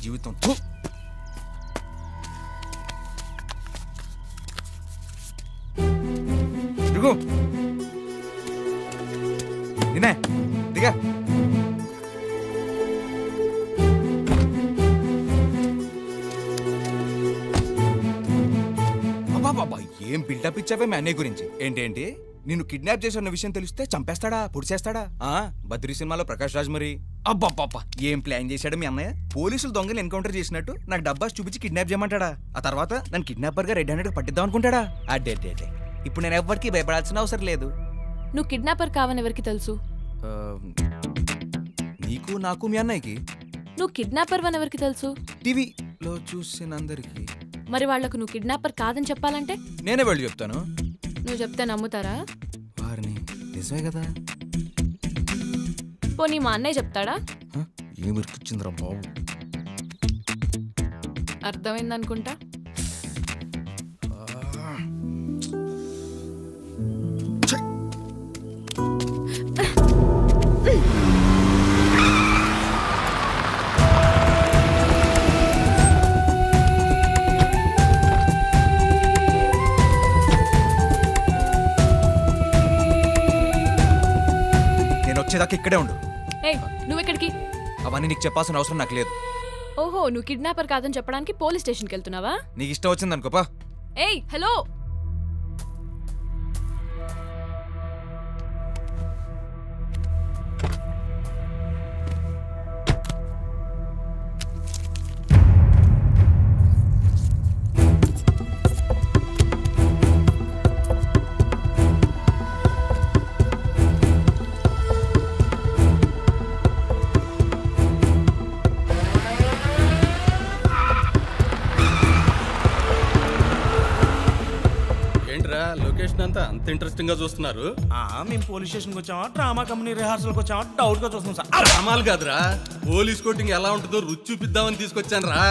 జీవితం. నినే దిగా. అబ్బా ఏం బిల్డప్ ఇచ్చావే మీ అన్నయ్య గురించి. ఏంటేంటి నిన్ను కిడ్నాప్ చేసిన విషయం తెలిస్తే చంపేస్తాడా, పొడిచేస్తాడా? బద్రీ సినిమాలో ప్రకాష్ రాజ్ మరి. అబ్బా ఏం ప్లాన్ చేశాడు మీ అన్నయ్య? పోలీసులు దొంగలు ఎన్కౌంటర్ చేసినట్టు నాకు డబ్బాస్ చూపించి కిడ్నాప్ చేయమంటాడా? ఆ తర్వాత నన్ను కిడ్నాపర్ గా రెడ్ హ్యాండెడ్ పట్టిద్దాం అనుకుంటాడా? అడ్డే ఇప్పుడు నేను ఎవరికి భయపడాల్సిన అవసరం లేదు. నువ్వు కిడ్నాపర్ కావని ఎవరికి తెలుసు? నీకు, నాకు, మీ అన్నయ్యకి. నువ్వు కిడ్నాపర్ అని ఎవరికి తెలుసు? టీవీలో చూసినందరికి. మరి వాళ్లకు నువ్వు కిడ్నాపర్ కాదని చెప్పాలంటే? నేనే వెళ్ళి చెప్తాను. నువ్వు చెప్తే నమ్ముతారా? వారిని నిజమే కదా. పోనీ మా అన్నయ్య చెప్తాడా? ఏమిరికిచ్చిందిరా బాబు. అర్థమైందనుకుంటా. వచ్చేదాకా ఇక్కడే ఉండు. నువ్వెక్కడికి? అవన్నీ నీకు చెప్పాల్సిన అవసరం నాకు లేదు. ఓహో, నువ్వు కిడ్నాపర్ కాదని చెప్పడానికి పోలీస్ స్టేషన్కి వెళ్తున్నావా? నీకు ఇష్టం వచ్చింది అనుకోపా. ఏయ్ హలో, అంత ఇంట్రెస్టింగ్ గా చూస్తున్నారు? మేము పోలీస్ స్టేషన్కి వచ్చామా, డ్రామా కంపెనీ రిహార్సల్కి వచ్చామా, డౌట్ గా చూస్తున్నాం సార్. డ్రామాలు కాదురా, పోలీస్ కోటింగ్ ఎలా ఉంటుందో రుచి చూపిద్దామని తీసుకొచ్చాను రా.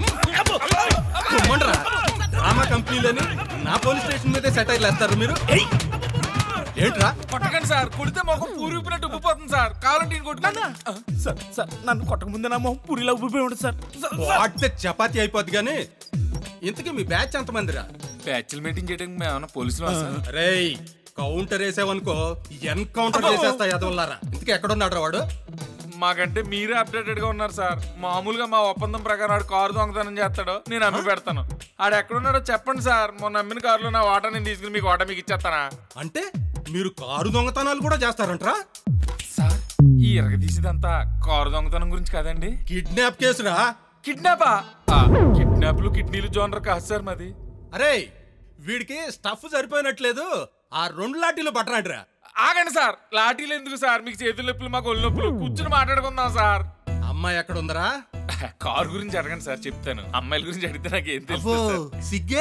డ్రామా కంపెనీలని నా పోలీస్ స్టేషన్ మీదే సెటైర్లు వేస్తారు మీరు. ఏంట్రా? కొట్టకండి సార్, కొడితే మొహం పూరి ఉప్పినట్టు ఉబ్బిపోతుంది సార్. కావాలంటే కొట్టుకున్నా సార్. సార్ నన్ను కొట్టక ముందే నా మొహం పూరిలా ఉబ్బిపోయి ఉంటుంది సార్. వాడితే చపాతీ అయిపోద్ది. కానీ ఇంతకీ మీ బ్యాచ్ ఎంతమందిరా? బ్యాచ్లు మీటింగ్ చేయడానికి మేము పోలీసులు. రేయ్, కౌంటర్ వేసావనుకో ఎన్కౌంటర్ చేసేస్తా ఎదవల్లారా. ఇంతకీ ఎక్కడున్నాడు వాడు? మాకంటే మీరే అప్డేటెడ్ గా ఉన్నారు సార్. మామూలుగా మా ఒప్పందం ప్రకారం ఆడు కారు దొంగతనం చేస్తాడు, నేను అమ్మి పెడతాను. ఆడు ఎక్కడున్నాడో చెప్పండి సార్. మొన్న అమ్మిన కారులో నా వాటా నేను తీసుకుని మీకు వాటా మీకు ఇచ్చేస్తానా? అంటే మీరు కారు దొంగతనాలు కూడా చేస్తారంట్రా? సార్ ఈ ఎరగదీసేదంతా కారు దొంగతనం గురించి కాదండి, కిడ్నాప్ కేసురా. కిడ్నాపా? కిడ్నాప్లు కిడ్నీలు జోనర్ కాదు సార్ మాది. అరే, వీడికి స్టఫ్ సరిపోయినట్లేదు, ఆ 2 లాఠీలు పట్టరాడురా. ఆగండి సార్, లాఠీలు ఎందుకు సార్? మీకు చేతుల నొప్పులు, మాకు ఒళ్ళు నొప్పులు. కూర్చుని మాట్లాడుకుందాం సార్. అమ్మాయి ఎక్కడ ఉందరా? కారు గురించి అడగండి సార్, చెప్తాను. అమ్మాయిల గురించి అడిగితే నాకు ఏం తెలుసు? సిగ్గే.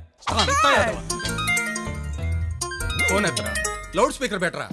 ఫోన్ ఎత్తరా, లౌడ్ స్పీకర్ పెట్టరా.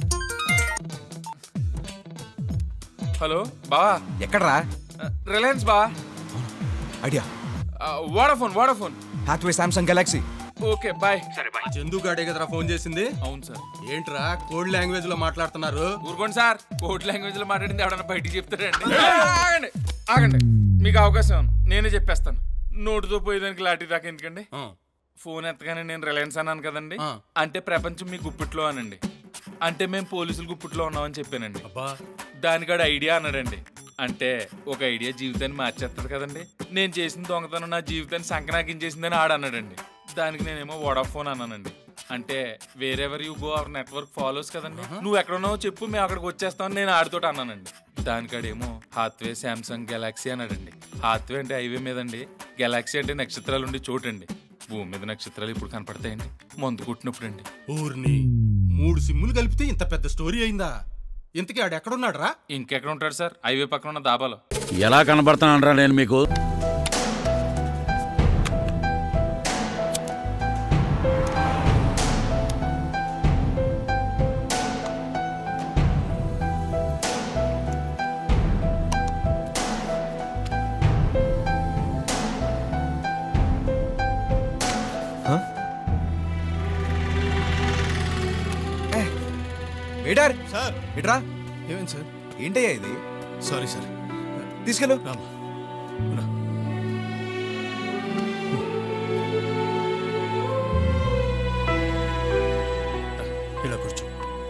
హలో బావా. ఎక్కడరా? రిలయన్స్ బా. Idea. Vodafone Hathway Samsung Galaxy. Okay bye. సరే బాయ్. చందు గాడే కదరా ఫోన్ చేసింది? అవును సార్. ఏంట్రా కోడ్ లాంగ్వేజ్ లో మాట్లాడుతున్నారు? ఊరుకోండి సార్, కోడ్ లాంగ్వేజ్ లో మాట్లాడింది ఎవడన్నా బయటికి చెప్తారండి. ఆగండి, మీకు అవకాశం నేనే చెప్పేస్తాను. నోటుతో పోయేదానికి లాఠీ దాకా ఎందుకండి? ఫోన్ ఎత్తగానే నేను రిలయన్స్ అన్నాను కదండి, అంటే ప్రపంచం మీ గుప్పిట్లో అనండి. అంటే మేము పోలీసులు గుప్పిట్లో ఉన్నామని చెప్పానండి. దానికాడు ఐడియా అన్నాడండి. అంటే ఒక ఐడియా జీవితాన్ని మార్చేస్తుంది కదండి. నేను చేసిన దొంగతనం నా జీవితాన్ని సంకనాకించేసిందని ఆడన్నాడండి. దానికి నేనేమో వోడాఫోన్ అన్నానండి. అంటే wherever you go our network follows కదండి. నువ్వు ఎక్కడున్నావో చెప్పు, మేము అక్కడికి వచ్చేస్తామని నేను ఆడితోటి అన్నానండి. దానికాడేమో హాత్వే సామ్సంగ్ గెలాక్సీ అన్నాడండి. హాత్వే అంటే హైవే మీదండి, గెలాక్సీ అంటే నక్షత్రాలు ఉండి చోటండి. భూమి మీద నక్షత్రాలు ఇప్పుడు కనపడతాయండి మందు కొట్టినప్పుడు అండి. ఊరిని 3 సిమ్ములు కలిపితే ఇంత పెద్ద స్టోరీ అయిందా? ఇంతకీ ఆడు ఎక్కడున్నాడు రా? ఇంకెక్కడ ఉంటాడు సార్, హైవే పక్కన ఉన్న దాబాలో. ఎలా కనబడతానరా నేను మీకు? Waiter sir. ఇట్రా. ఏమేం సార్? ఏంటయ్యా ఇది? Sorry sir. తీసుకెళ్ళు. ఇలా కూర్చో.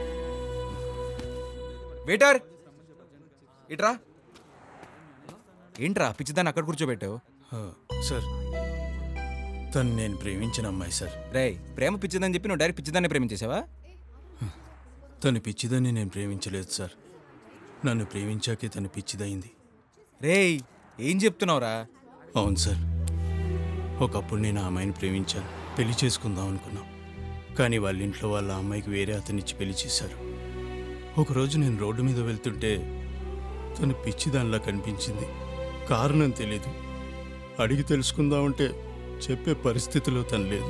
వెయిటర్ ఇట్రా. ఏంట్రా పిచ్చిదాన్ని అక్కడ కూర్చోబెట్టావు? సార్, తను నేను ప్రేమించిన అమ్మాయి సార్. రేయ్, ప్రేమ పిచ్చిదని చెప్పి నువ్వు డైరెక్ట్ పిచ్చిదాన్ని ప్రేమించేసావా? తను పిచ్చిదని నేను ప్రేమించలేదు సార్. నన్ను ప్రేమించాకే తను పిచ్చిదయింది. రేయ్, ఏం చెప్తున్నావురా? అవును సార్, ఒకప్పుడు నేను ఆ అమ్మాయిని ప్రేమించాను, పెళ్లి చేసుకుందాం అనుకున్నాం. కానీ వాళ్ళ ఇంట్లో వాళ్ళ అమ్మాయికి వేరే అతనిచ్చి పెళ్లి చేశారు. ఒకరోజు నేను రోడ్డు మీద వెళ్తుంటే తను పిచ్చిదానిలా కనిపించింది. కారణం తెలీదు. అడిగి తెలుసుకుందామంటే చెప్పే పరిస్థితిలో తను లేదు.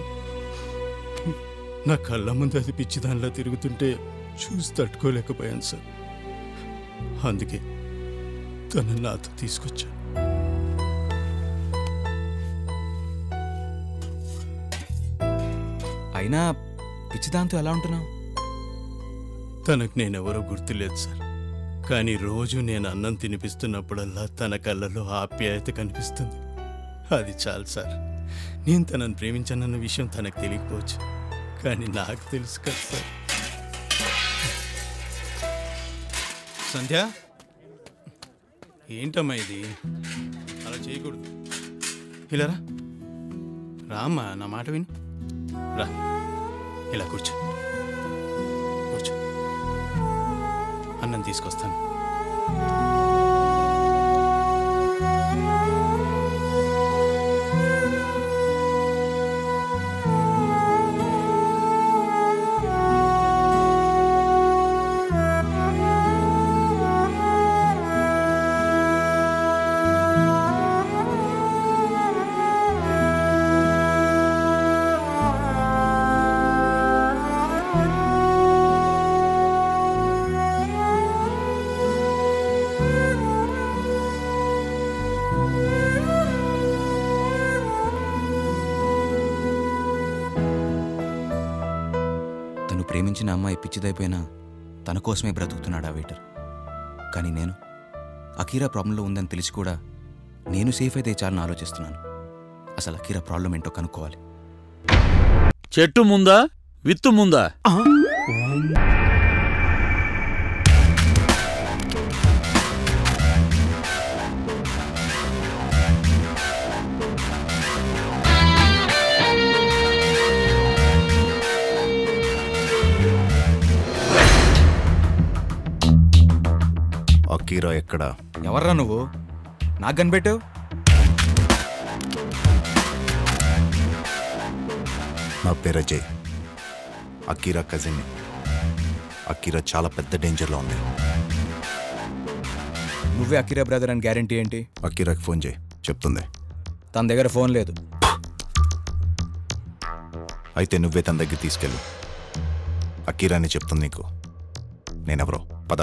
నా కళ్ళ ముందు అది పిచ్చిదానిలా తిరుగుతుంటే చూసి తట్టుకోలేకపోయాను సార్. అందుకే తను నాతో తీసుకొచ్చా. అయినా పిచ్చిదాంతో ఎలా ఉంటున్నావు? తనకు నేనెవరో గుర్తులేదు సార్. కానీ రోజు నేను అన్నం తినిపిస్తున్నప్పుడల్లా తన కళ్ళలో ఆప్యాయత కనిపిస్తుంది. అది చాలు సార్. నేను తనను ప్రేమించానన్న విషయం తనకు తెలియకపోవచ్చు, కానీ నాకు తెలుసు కదా సార్. సంధ్య, ఏంటమ్మా ఇది? అలా చేయకూడదు. ఇలా రా. రామ్మా, నా మాట విని రా. ఇలా కూర్చో. కూర్చో, అన్నం తీసుకొస్తాను. ప్రేమించిన అమ్మాయి పిచ్చిదైపోయినా తన కోసమే బ్రతుకుతున్నాడు ఆ వెయిటర్. కానీ నేను అకీరా ప్రాబ్లంలో ఉందని తెలిసి కూడా నేను సేఫ్ అయితే చాలని ఆలోచిస్తున్నాను. అసలు అకీరా ప్రాబ్లం ఏంటో కనుక్కోవాలి. చెట్టు ముందా విత్తు ముందా? అకీరా ఎక్కడా? ఎవర్రా నువ్వు? నాకు కనిపెట్టావు? నా పేరు అజయ్, అకీరా కజిన్. అకీరా చాలా పెద్ద డేంజర్లో ఉంది. నువ్వే అకీరా బ్రదర్ అని గ్యారంటీ ఏంటి? అకీరాకి ఫోన్ చేయి, చెప్తుంది. తన దగ్గర ఫోన్ లేదు. అయితే నువ్వే తన దగ్గర తీసుకెళ్ళు. అకీరాని చెప్తుంది నీకు నేనెవరో. పద.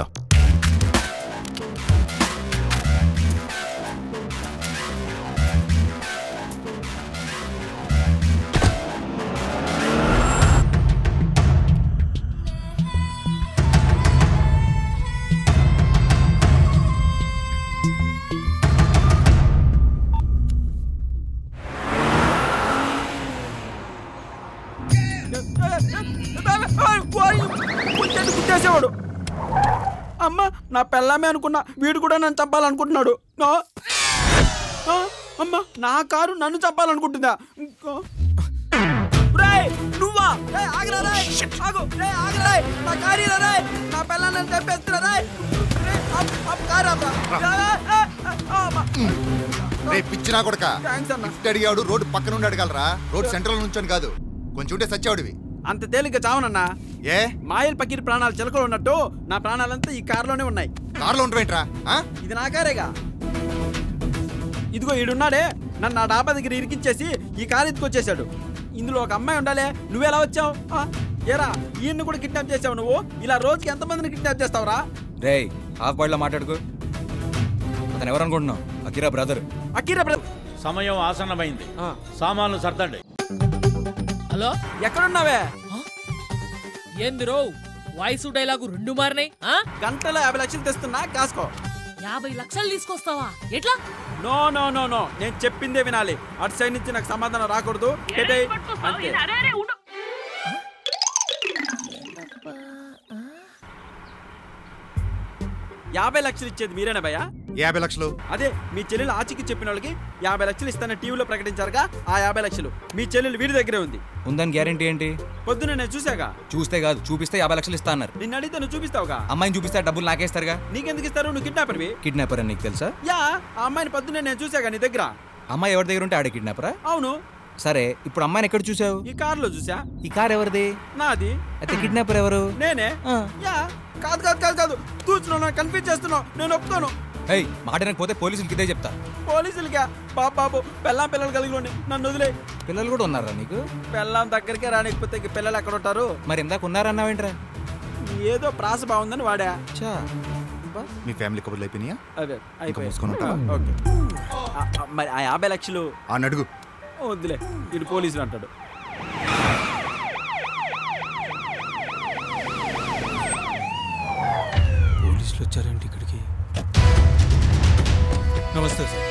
కుట్టేసేవాడు. అమ్మ, నా పెళ్ళామే అనుకున్నా, వీడు కూడా నన్ను చంపాలనుకుంటున్నాడు. అమ్మ, నా కారు నన్ను చంపాలనుకుంటుందా? నువ్వా? ఆగరా, నా కారు నా పెళ్ళాన్ని చంపేస్తున్నా. పిచ్చినా కొడక అడిగాడు. రోడ్డు పక్కన ఉండి అడగలరా? రోడ్ సెంట్రల్ నుంచొని కాదు, కొంచెం ఉంటే సచ్చావుడివి. అంత తేలిగ్గా చావనన్నా. ఏ మాయల్ పకీర్ ప్రాణాలు చిలకలు ఉన్నట్టు నా ప్రాణాలంతా ఈ కారులోనే ఉన్నాయి. కారులో ఉంటావేంట్రా? ఇది నా కారేగా. ఇదిగో ఈడున్నాడే, నన్ను నా డాబా దగ్గర ఇరికించేసి ఈ కారు ఎత్తుకొచ్చేసాడు. ఇందులో ఒక అమ్మాయి ఉండాలి. నువ్వెలా వచ్చావు? ఏరా, ఈయన్ని కూడా కిడ్నాప్ చేసావు నువ్వు? ఇలా రోజుకి ఎంతమందిని కిడ్నాప్ చేస్తావురా? రేయ్, హాఫ్ బాయ్లో మాట్లాడుకో. అతను ఎవరనుకుంటున్నావు? అకీరా బ్రదర్. అకీరా బ్రదర్. సమయం ఆసన్నమైంది, సామాన్లు సర్దండి. హలో, ఎక్కడున్నావే? ఏందిరో వాయిస్ డైలాగు రెండు మారినాయి. గంటలో 50 లక్షలు తెస్తున్నా, కాసుకో. 50 లక్షలు తీసుకొస్తావా? ఎట్లా? నో నో నో నో, నేను చెప్పిందే వినాలి. అటు సైడ్ నుంచి నాకు సమాధానం రాకూడదు. పెట్టేయ్. అంతే. 50 లక్షలు ఇచ్చేది మీరేనా భయ్యా? 50 లక్షలు అదే మీ చెల్లెలు ఆచికి చెప్పిన వాళ్ళకి 50 లక్షలు ఇస్తానని టీవీలో ప్రకటించారుగా, ఆ 50 లక్షలు మీ చెల్లెలు వీడి దగ్గరే ఉంది. ఉందని గ్యారెంటీ ఏంటి? పొద్దున నేను చూసాగా. చూస్తే కాదు, చూపిస్తే 50 లక్షలు ఇస్తా అన్నారు. నిన్ను అడిగితే నువ్వు చూపిస్తావుగా. అమ్మాయిని చూపిస్తే డబ్బులు నాకేస్తారుగా. నీకెందుకు ఇస్తారు? నువ్వు కిడ్నాపర్వి. కిడ్నాపర్ అని నీకు తెలుసా? యా, ఆ అమ్మాయిని పొద్దున్నే నేను చూసాగా నీ దగ్గర. అమ్మాయి ఎవరి దగ్గర ఉంటే ఆడే కిడ్నాపరా? అవును. సరే, ఇప్పుడు అమ్మాయిని ఎక్కడ చూసావు? ఈ కారులో చూసా. ఈ కార్ ఎవరిది? నాది. అయితే కిడ్నాపర్ ఎవరు? నేనే. యా, కాదు కాదు కాదు కాదు, కూర్చున్నావు, కన్ఫ్యూజ్ చేస్తున్నావు. నేను ఒప్పుకోను. ఏయ్, మాట్లాడకపోతే పోలీసులకి ఇదే చెప్తా. పోలీసులకా? బాబు పెళ్ళాం పిల్లలు కలిగి నన్ను వదిలే. పిల్లలు కూడా ఉన్నారా నీకు? పెళ్ళాం దగ్గరికే రానికపోతే ఇంక పిల్లలు ఎక్కడ ఉంటారు? మరి ఇందాక ఉన్నారన్నావేంట్రా? ఏదో ప్రాస బాగుందని వాడా. చా, మీ ఫ్యామిలీ కబుర్లు అయిపోయినాయా? అదే ఇంకా మూసుకొని ఉంటావా? ఓకే. మరి ఆ 50 లక్షలు అని అడుగు. వద్దులే, ఇటు పోలీసులు అంటాడు. పోలీసులు వచ్చారేంటి ఇక్కడికి? నమస్తే సార్.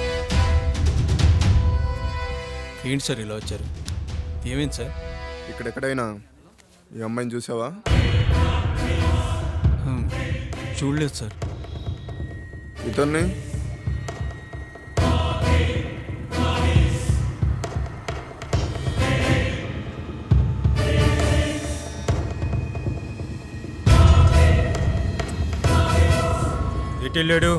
ఏంటి సార్ ఇలా వచ్చారు? ఏమైంది సార్? ఇక్కడెక్కడైనా ఈ అమ్మాయిని చూసావా? చూడలేదు సార్. ఇతన్ని ఎటు వెళ్ళాడు?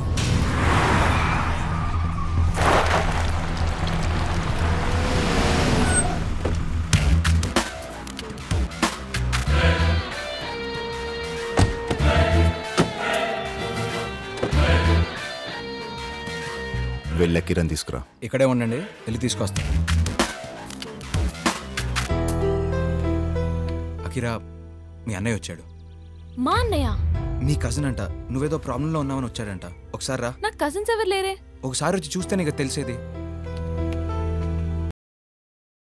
వెళ్ళే కిరణ్ తీసుకురా. ఇక్కడే ఉండండి, వెళ్ళి తీసుకొస్తా. అకిరా, మీ అన్నయ్య వచ్చాడు. మా అన్నయ్య? నీ కజిన్ అంట. నువ్వేదో ప్రాబ్లంలో ఉన్నావని వచ్చాడంట. ఒకసారి రా. నాకు కజిన్స్ ఎవరు లేరే. ఒకసారి వచ్చి చూస్తే నీకు తెలిసేది.